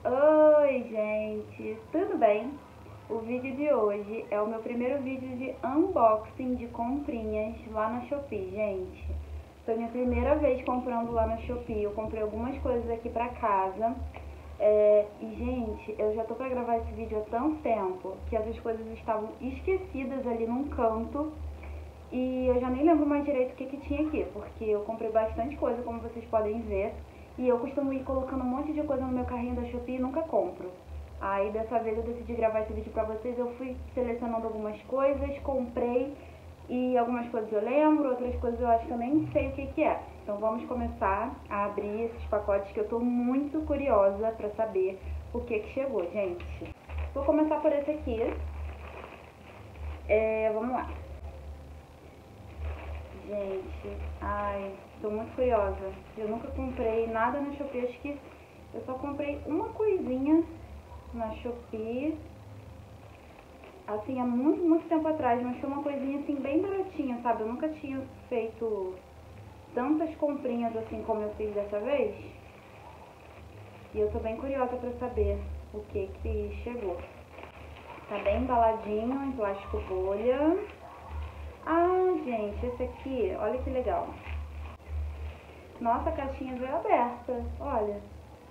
Oi, gente, tudo bem? O vídeo de hoje é o meu primeiro vídeo de unboxing de comprinhas lá na Shopee, gente. Foi minha primeira vez comprando lá na Shopee. Eu comprei algumas coisas aqui pra casa. E, gente, eu já tô pra gravar esse vídeo há tanto tempo que essas coisas estavam esquecidas ali num canto. E eu já nem lembro mais direito o que tinha aqui, porque eu comprei bastante coisa, como vocês podem ver. E eu costumo ir colocando um monte de coisa no meu carrinho da Shopee e nunca compro. Aí dessa vez eu decidi gravar esse vídeo pra vocês. Eu fui selecionando algumas coisas, comprei. E algumas coisas eu lembro, outras coisas eu acho que eu nem sei o que é. Então vamos começar a abrir esses pacotes que eu tô muito curiosa pra saber o que chegou, gente. Vou começar por esse aqui. Vamos lá. Gente, ai, tô muito curiosa. Eu nunca comprei nada na Shopee, acho que eu só comprei uma coisinha na Shopee, assim, há muito tempo atrás, mas foi uma coisinha assim bem baratinha, sabe? Eu nunca tinha feito tantas comprinhas assim como eu fiz dessa vez. E eu tô bem curiosa pra saber o que chegou. Tá bem embaladinho em plástico bolha. Ah, gente, esse aqui, olha que legal. Nossa, a caixinha veio aberta, olha.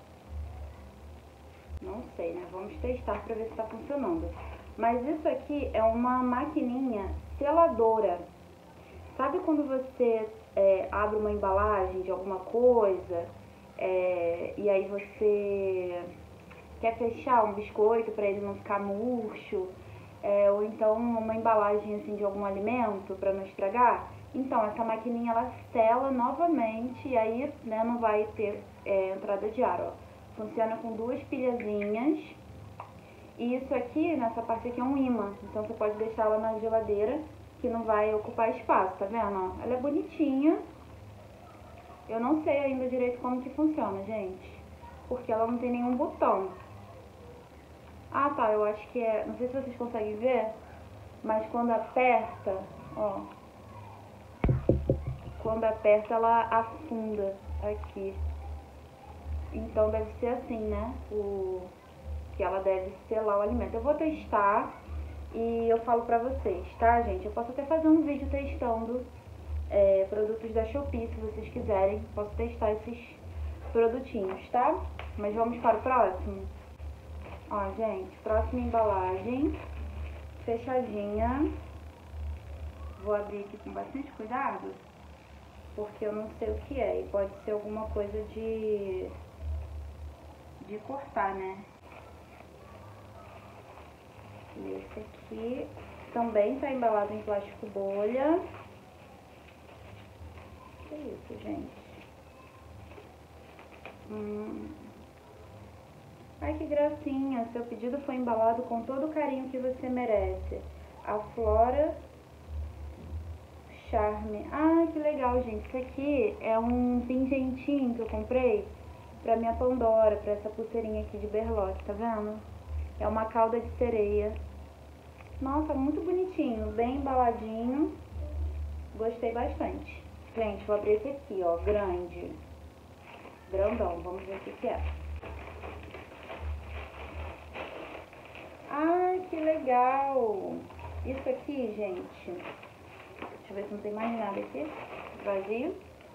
Não sei, né? Vamos testar pra ver se tá funcionando. Mas isso aqui é uma maquininha seladora. Sabe quando você abre uma embalagem de alguma coisa e aí você quer fechar um biscoito para ele não ficar murcho, ou então uma embalagem assim de algum alimento para não estragar? Então essa maquininha ela sela novamente e aí, né, não vai ter entrada de ar, ó. Funciona com duas pilhazinhas. E isso aqui, nessa parte aqui, é um imã. Então você pode deixar ela na geladeira, que não vai ocupar espaço, tá vendo? Ela é bonitinha. Eu não sei ainda direito como que funciona, gente. Porque ela não tem nenhum botão. Ah, tá, eu acho que é... Não sei se vocês conseguem ver, mas quando aperta, ó. Quando aperta, ela afunda aqui. Então deve ser assim, né? Que ela deve selar o alimento. Eu vou testar e eu falo pra vocês, tá, gente? Eu posso até fazer um vídeo testando produtos da Shopee, se vocês quiserem. Posso testar esses produtinhos, tá? Mas vamos para o próximo. Ó, gente, próxima embalagem, fechadinha. Vou abrir aqui com bastante cuidado, porque eu não sei o que é. E pode ser alguma coisa de cortar, né? E esse aqui também está embalado em plástico bolha. Que é isso, gente? Ai, que gracinha! Seu pedido foi embalado com todo o carinho que você merece. A Flora Charme. Ah, que legal, gente. Isso aqui é um pingentinho que eu comprei pra minha Pandora, pra essa pulseirinha aqui de berloque, tá vendo? É uma cauda de sereia. Nossa, muito bonitinho, bem embaladinho. Gostei bastante. Gente, vou abrir esse aqui, ó, grande. Grandão, vamos ver o que é. Ai, que legal! Isso aqui, gente, deixa eu ver se não tem mais nada aqui. Vazio.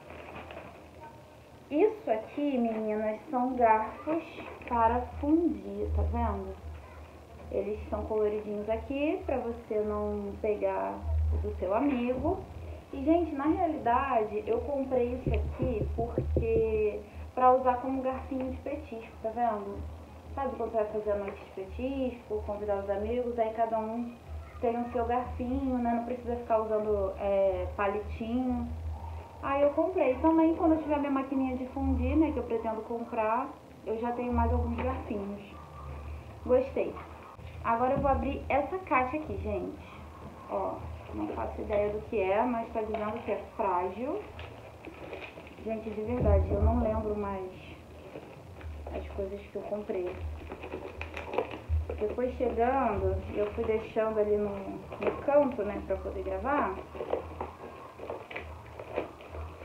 Isso aqui, meninas, são garfos para fundir, tá vendo? Eles são coloridinhos aqui, pra você não pegar o do seu amigo. E, gente, na realidade, eu comprei isso aqui porque... pra usar como garfinho de petisco, tá vendo? Sabe quando você vai fazer a noite de petisco, convidar os amigos, aí cada um tem o seu garfinho, né? Não precisa ficar usando palitinho. Aí eu comprei também, quando eu tiver minha maquininha de fundir, né, que eu pretendo comprar, eu já tenho mais alguns garfinhos. Gostei. Agora eu vou abrir essa caixa aqui, gente. Ó, não faço ideia do que é, mas tá dizendo que é frágil. Gente, de verdade, eu não lembro mais as coisas que eu comprei. Depois chegando, eu fui deixando ali no canto, né, pra poder gravar.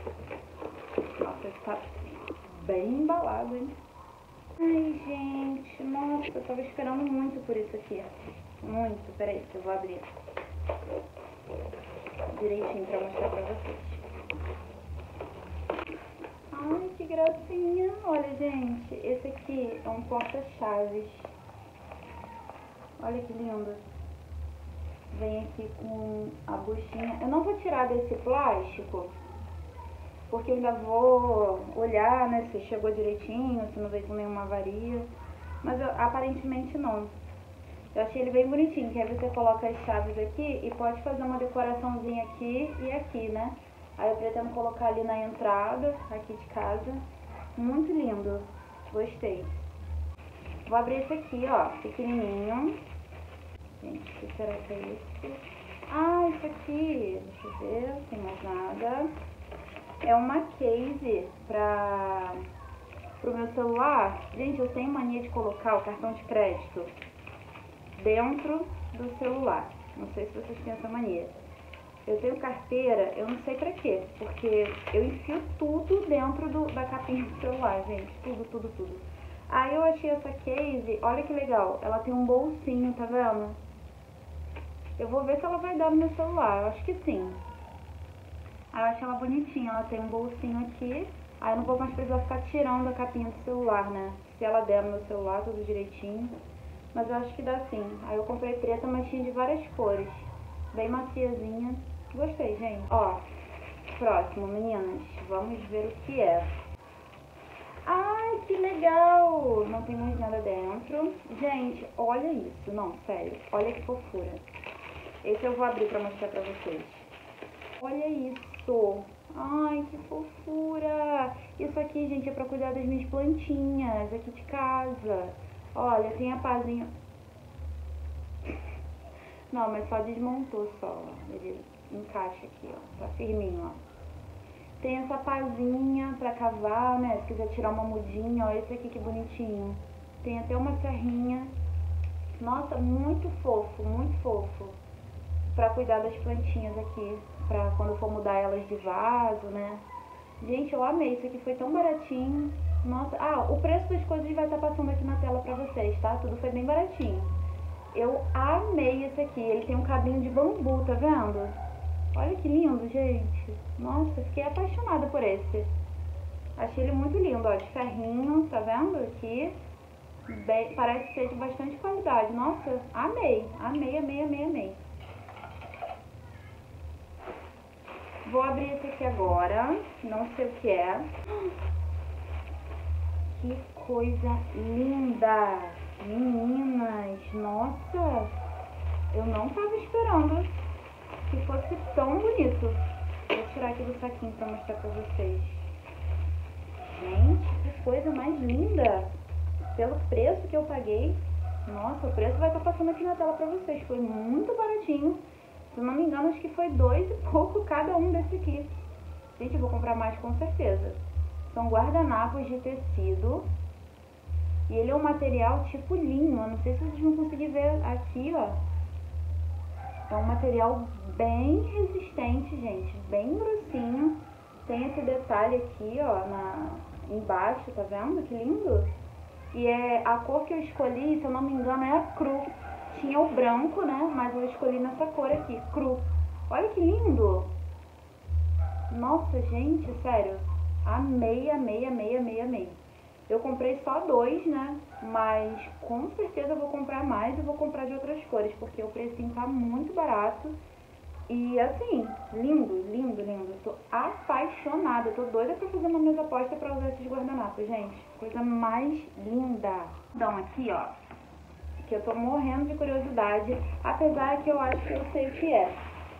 Nossa, tá bem embalado, hein? Ai, gente, gente. Nossa, eu tava esperando muito por isso aqui. Muito. Peraí, que eu vou abrir direitinho pra mostrar pra vocês. Ai, que gracinha. Olha, gente, esse aqui é um porta-chaves. Olha que lindo. Vem aqui com a buchinha. Eu não vou tirar desse plástico, porque eu ainda vou olhar, né, se chegou direitinho, se não veio com nenhuma avaria. Mas aparentemente não. Eu achei ele bem bonitinho, que aí você coloca as chaves aqui e pode fazer uma decoraçãozinha aqui e aqui, né? Aí eu pretendo colocar ali na entrada, aqui de casa. Muito lindo. Gostei. Vou abrir esse aqui, ó, pequenininho. Gente, o que será que é esse? Ah, isso aqui. Deixa eu ver, não tem mais nada. É uma case pro meu celular. Gente, eu tenho mania de colocar o cartão de crédito dentro do celular. Não sei se vocês têm essa mania. Eu tenho carteira, eu não sei pra quê, porque eu enfio tudo dentro da capinha do celular, gente. Tudo, tudo, tudo. Aí eu achei essa case, olha que legal. Ela tem um bolsinho, tá vendo? Eu vou ver se ela vai dar no meu celular, eu acho que sim. Aí eu achei ela bonitinha, ela tem um bolsinho aqui. Aí eu não vou mais precisar ficar tirando a capinha do celular, né? Se ela der no meu celular, tudo direitinho. Mas eu acho que dá sim. Aí eu comprei preta, mas tinha de várias cores. Bem maciazinha. Gostei, gente. Ó, próximo, meninas. Vamos ver o que é. Ai, que legal! Não tem mais nada dentro. Gente, olha isso. Não, sério. Olha que fofura. Esse eu vou abrir pra mostrar pra vocês. Olha isso. Ai, que fofura. Isso aqui, gente, é pra cuidar das minhas plantinhas aqui de casa. Olha, tem a pazinha. Não, mas só desmontou só. Ele encaixa aqui, ó. Tá firminho, ó. Tem essa pazinha pra cavar, né? Se quiser tirar uma mudinha, ó. Esse aqui que bonitinho. Tem até uma serrinha. Nossa, muito fofo, muito fofo. Pra cuidar das plantinhas aqui. Pra quando for mudar elas de vaso, né? Gente, eu amei. Isso aqui foi tão baratinho. Nossa, o preço das coisas vai estar passando aqui na tela pra vocês, tá? Tudo foi bem baratinho. Eu amei esse aqui. Ele tem um cabinho de bambu, tá vendo? Olha que lindo, gente. Nossa, fiquei apaixonada por esse. Achei ele muito lindo, ó. De ferrinho, tá vendo? Aqui. Bem, parece ser de bastante qualidade. Nossa, amei. Amei, amei, amei, amei. Vou abrir esse aqui agora. Não sei o que é. Que coisa linda! Meninas, nossa! Eu não tava esperando que fosse tão bonito. Vou tirar aqui do saquinho pra mostrar pra vocês. Gente, que coisa mais linda! Pelo preço que eu paguei. Nossa, o preço vai estar passando aqui na tela pra vocês. Foi muito baratinho. Se eu não me engano, acho que foi 2 e pouco cada um desse aqui. Gente, eu vou comprar mais com certeza. São guardanapos de tecido. E ele é um material tipo linho. Eu não sei se vocês vão conseguir ver aqui, ó. É um material bem resistente, gente. Bem grossinho. Tem esse detalhe aqui, ó, embaixo, tá vendo? Que lindo. E a cor que eu escolhi, se eu não me engano, é a cru. Tinha o branco, né? Mas eu escolhi nessa cor aqui, cru. Olha que lindo. Nossa, gente, sério. Amei, amei, amei, amei, amei. Eu comprei só 2, né? Mas com certeza eu vou comprar mais e vou comprar de outras cores, porque o precinho tá muito barato. E assim, lindo, lindo, lindo. Eu tô apaixonada. Eu tô doida pra fazer uma mesa posta pra usar esses guardanapos, gente. Coisa mais linda. Então, aqui, ó. Que eu tô morrendo de curiosidade. Apesar que eu acho que eu sei o que é.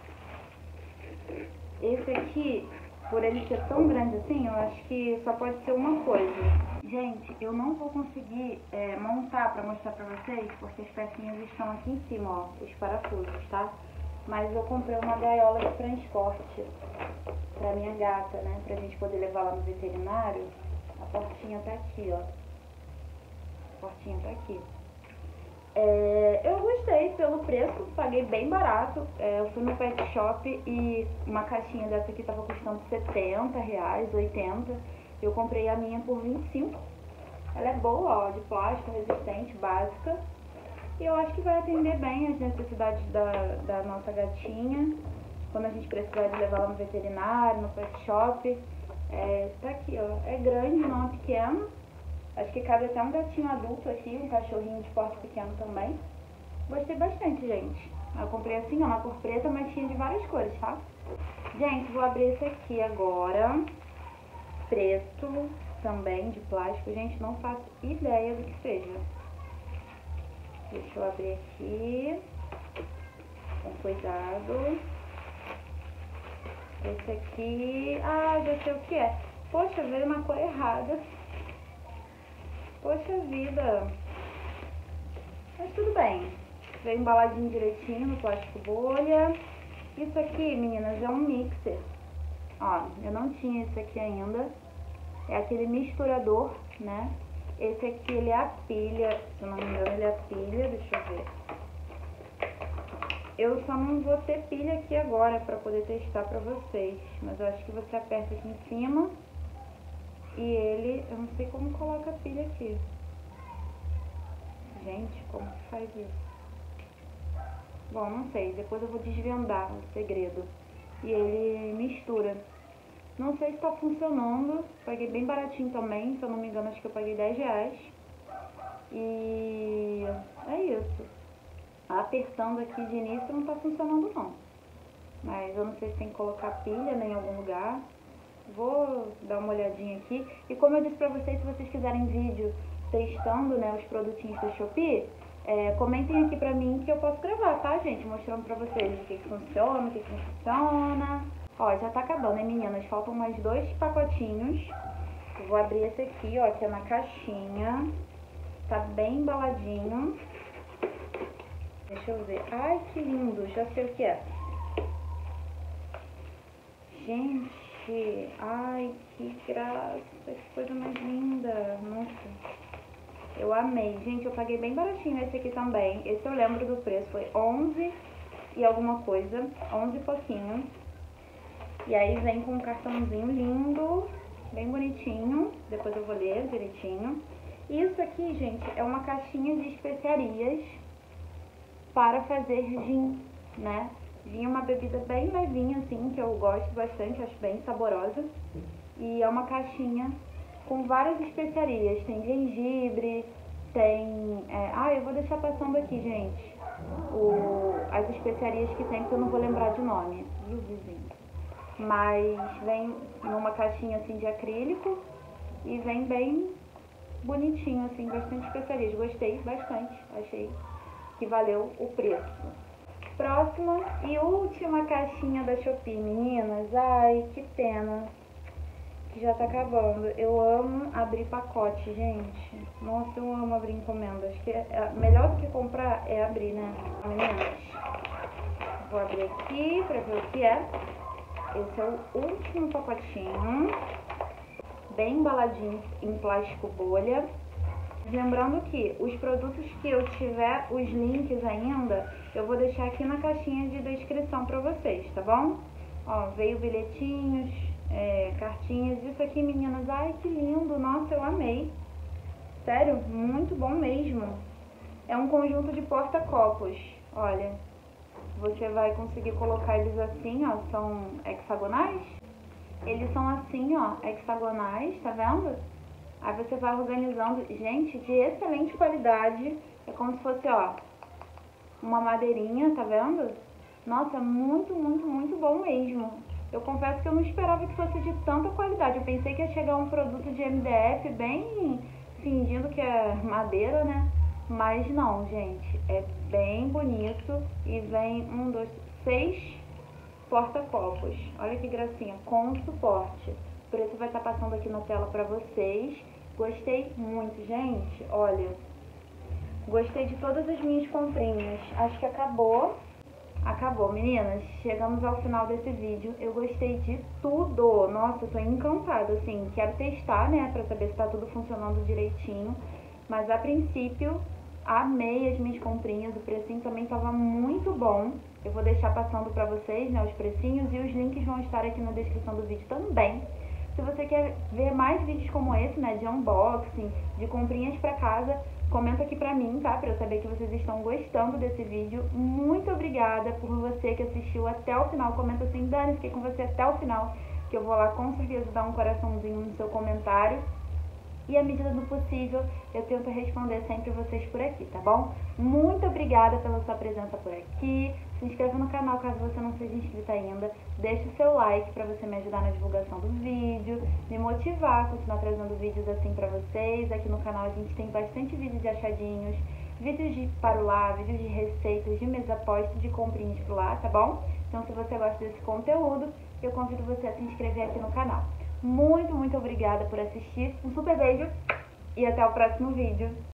Esse aqui, por ele ser tão grande assim, eu acho que só pode ser uma coisa. Gente, eu não vou conseguir montar pra mostrar pra vocês, porque as pecinhas estão aqui em cima, ó. Os parafusos, tá? Mas eu comprei uma gaiola de transporte pra minha gata, né? Pra gente poder levar lá no veterinário. A portinha tá aqui, ó. A portinha tá aqui. Eu gostei pelo preço, paguei bem barato. Eu fui no pet shop e uma caixinha dessa aqui tava custando R$70, R$80. Eu comprei a minha por 25. Ela é boa, ó, de plástico, resistente, básica. E eu acho que vai atender bem as necessidades da nossa gatinha. Quando a gente precisar de levar ela no veterinário, no pet shop. Tá aqui, ó. É grande, não é pequeno. Acho que cabe até um gatinho adulto aqui, um cachorrinho de porte pequeno também. Gostei bastante, gente. Eu comprei assim, ó, uma cor preta, mas tinha de várias cores, tá? Gente, vou abrir esse aqui agora. Preto, também de plástico. Gente, não faço ideia do que seja. Deixa eu abrir aqui. Com cuidado. Esse aqui... Ah, já sei o que é. Poxa, veio uma cor errada. Poxa vida. Mas tudo bem. Veio embaladinho direitinho no plástico bolha. Isso aqui, meninas, é um mixer. Ó, eu não tinha esse aqui ainda. É aquele misturador, né? Esse aqui, ele é a pilha. Se eu não me engano, ele é a pilha. Deixa eu ver. Eu só não vou ter pilha aqui agora pra poder testar pra vocês. Mas eu acho que você aperta aqui em cima. E ele... Eu não sei como coloca a pilha aqui. Gente, como que faz isso? Bom, não sei. Depois eu vou desvendar o segredo. E ele mistura. Não sei se tá funcionando. Paguei bem baratinho também. Se eu não me engano, acho que eu paguei R$10. E é isso. Apertando aqui de início não tá funcionando não. Mas eu não sei se tem que colocar pilha, né, em algum lugar. Vou dar uma olhadinha aqui. E como eu disse pra vocês, se vocês quiserem vídeo testando, né, os produtinhos da Shopee, comentem aqui pra mim que eu posso gravar, tá, gente? Mostrando pra vocês o que funciona, o que não funciona. Ó, já tá acabando, hein, meninas? Faltam mais 2 pacotinhos. Eu vou abrir esse aqui, ó, que é na caixinha. Tá bem embaladinho. Deixa eu ver. Ai, que lindo. Já sei o que é. Gente, ai, que graça. Que coisa mais linda. Nossa. Eu amei. Gente, eu paguei bem baratinho esse aqui também. Esse eu lembro do preço. Foi 11 e alguma coisa. 11 e pouquinho. E aí vem com um cartãozinho lindo. Bem bonitinho. Depois eu vou ler direitinho. Isso aqui, gente, é uma caixinha de especiarias para fazer gin, né? Gin é uma bebida bem levinha, assim, que eu gosto bastante, acho bem saborosa. E é uma caixinha com várias especiarias. Tem gengibre, tem... eu vou deixar passando aqui, gente, as especiarias que tem, porque eu não vou lembrar de nome, viu, vizinho? Mas vem numa caixinha, assim, de acrílico e vem bem bonitinho, assim, bastante especiarias. Gostei bastante, achei que valeu o preço. Próxima e última caixinha da Shopee, meninas. Ai, que pena que já tá acabando. Eu amo abrir pacote, gente. Nossa, eu amo abrir encomenda. Acho que melhor do que comprar é abrir, né, meninas? Vou abrir aqui pra ver o que é. Esse é o último pacotinho. Bem embaladinho em plástico bolha. Lembrando que os produtos que eu tiver os links ainda, eu vou deixar aqui na caixinha de descrição pra vocês, tá bom? Ó, veio bilhetinhos, cartinhas. Isso aqui, meninas, ai, que lindo. Nossa, eu amei. Sério, muito bom mesmo. É um conjunto de porta-copos. Olha, você vai conseguir colocar eles assim, ó, são hexagonais. Eles são assim, ó, hexagonais, tá vendo? Aí você vai organizando, gente, de excelente qualidade. É como se fosse, ó, uma madeirinha, tá vendo? Nossa, muito, muito, muito bom mesmo. Eu confesso que eu não esperava que fosse de tanta qualidade. Eu pensei que ia chegar um produto de MDF bem fingindo que é madeira, né? Mas não, gente, é bem bonito e vem 6 porta-copos. Olha que gracinha, com suporte. O preço vai estar passando aqui na tela pra vocês. Gostei muito, gente. Olha, gostei de todas as minhas comprinhas. Acho que acabou. Acabou, meninas. Chegamos ao final desse vídeo. Eu gostei de tudo. Nossa, eu tô encantada, assim. Quero testar, né, pra saber se tá tudo funcionando direitinho. Mas, a princípio, amei as minhas comprinhas. O precinho também tava muito bom. Eu vou deixar passando pra vocês, né, os precinhos. E os links vão estar aqui na descrição do vídeo também. Se você quer ver mais vídeos como esse, né, de unboxing, de comprinhas pra casa, comenta aqui pra mim, tá? Pra eu saber que vocês estão gostando desse vídeo. Muito obrigada por você que assistiu até o final. Comenta assim, Dani, fiquei com você até o final, que eu vou lá com certeza dar um coraçãozinho no seu comentário. E à medida do possível, eu tento responder sempre vocês por aqui, tá bom? Muito obrigada pela sua presença por aqui. Se inscreva no canal caso você não seja inscrito ainda. Deixe o seu like para você me ajudar na divulgação do vídeo, me motivar a continuar trazendo vídeos assim para vocês. Aqui no canal a gente tem bastante vídeo de achadinhos, vídeos de parulá, vídeos de receitas, de mesa posta, de comprinhas por lá, tá bom? Então se você gosta desse conteúdo, eu convido você a se inscrever aqui no canal. Muito obrigada por assistir. Um super beijo e até o próximo vídeo.